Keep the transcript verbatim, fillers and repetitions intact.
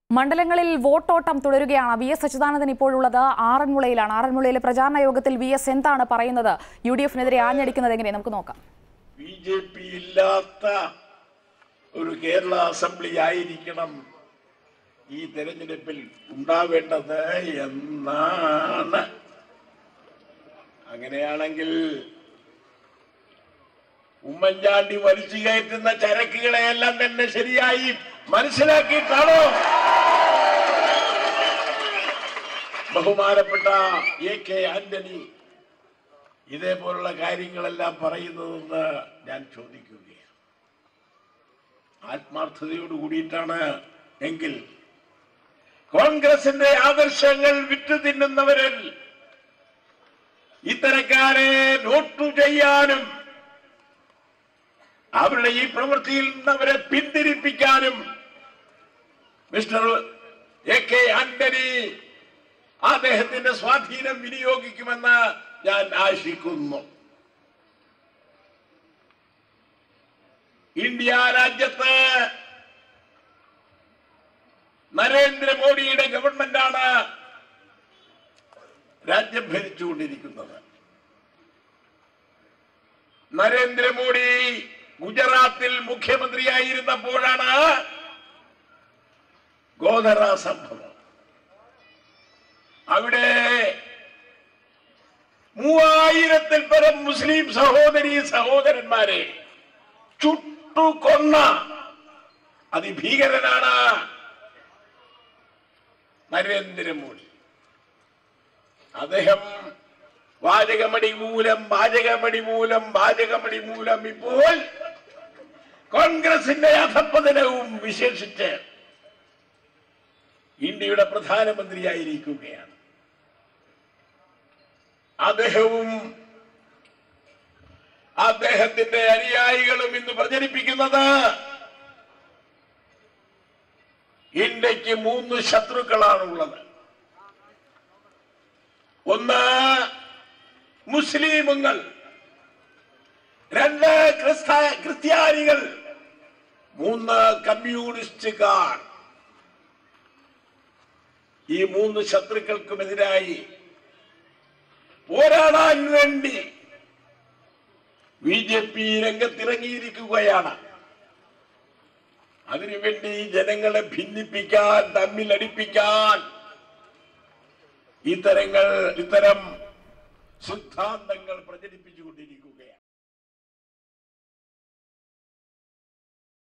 മണ്ഡലങ്ങളിൽ വോട്ടോട്ടം തുടരുകയാണ്. V S Achuthanandan ഇപ്പോഴുള്ളത് ആറന്മുളയിലാണ്. ആറന്മുളയിലെ പ്രചാരണ യോഗത്തിൽ വി എസ് എന്താണ് പറയുന്നത്? യു ഡി എഫിനെതിരെ ആഞ്ഞടിക്കുന്നത് എങ്ങനെ നമുക്ക് നോക്കാം. ബി ജെ പി ഇല്ലാത്ത ഒരു കേരള അസംബ്ലി ആയിരിക്കണം ഈ തെരഞ്ഞെടുപ്പിൽ ഉണ്ടാവേണ്ടത് എന്നാണ്. അങ്ങനെയാണെങ്കിൽ ഉമ്മൻചാണ്ടി വലിച്ചു കയറ്റുന്ന ചരക്കുകളെയെല്ലാം തന്നെ ശരിയായി മനസ്സിലാക്കിയിട്ടാണോ ബഹുമാനപ്പെട്ട എ കെ ആന്റണി ഇതേപോലുള്ള കാര്യങ്ങളെല്ലാം പറയുന്നതെന്ന് ഞാൻ ചോദിക്കുകയാണ്. ആത്മാർത്ഥതയോട് കൂടിയിട്ടാണ് എങ്കിൽ കോൺഗ്രസിന്റെ ആദർശങ്ങൾ വിറ്റു തിന്നുന്നവരിൽ ഇത്തരക്കാരെ നോട്ടു ചെയ്യാനും അവരുടെ ഈ പ്രവൃത്തിയിൽ നിന്ന് അവരെ പിന്തിരിപ്പിക്കാനും മിസ്റ്റർ എ കെ ആന്റണി അദ്ദേഹത്തിന്റെ സ്വാധീനം വിനിയോഗിക്കുമെന്ന് ഞാൻ ആശിക്കുന്നു. ഇന്ത്യ രാജ്യത്ത് നരേന്ദ്രമോദിയുടെ ഗവൺമെന്റാണ് രാജ്യം ഭരിച്ചുകൊണ്ടിരിക്കുന്നത്. നരേന്ദ്രമോദി ഗുജറാത്തിൽ മുഖ്യമന്ത്രിയായിരുന്നപ്പോഴാണ് ഗോധറ സംഭവം. അവിടെ മൂവായിരത്തിൽ പരം മുസ്ലിം സഹോദരീ സഹോദരന്മാരെ ചുട്ടുകൊന്ന അതിഭീകരനാണ് നരേന്ദ്രമോദി. അദ്ദേഹം വാചകമടി മൂലം വാചകമടി മൂലം വാചകമടി മൂലം ഇപ്പോൾ കോൺഗ്രസിന്റെ അധപ്പതനവും വിശേഷിച്ച് ഇന്ത്യയുടെ പ്രധാനമന്ത്രിയായിരിക്കുകയാണ്. അദ്ദേഹവും അദ്ദേഹത്തിന്റെ അനുയായികളും ഇന്ന് പ്രചരിപ്പിക്കുന്നത് ഇന്ത്യക്ക് മൂന്ന് ശത്രുക്കളാണുള്ളത്. ഒന്ന് മുസ്ലിമുകൾ, രണ്ട് ക്രിസ്ത്യാനികൾ, മൂന്ന് കമ്മ്യൂണിസ്റ്റുകാർ. ഈ മൂന്ന് ശത്രുക്കൾക്കുമെതിരായി പോരാടാൻ വേണ്ടി ബി ജെ പി രംഗത്തിറങ്ങിയിരിക്കുകയാണ്. അതിനുവേണ്ടി ജനങ്ങളെ ഭിന്നിപ്പിക്കാൻ, തമ്മിലടിപ്പിക്കാൻ ഇത്തരങ്ങൾ ഇത്തരം സിദ്ധാന്തങ്ങൾ പ്രചരിപ്പിച്ചുകൊണ്ടിരിക്കുക.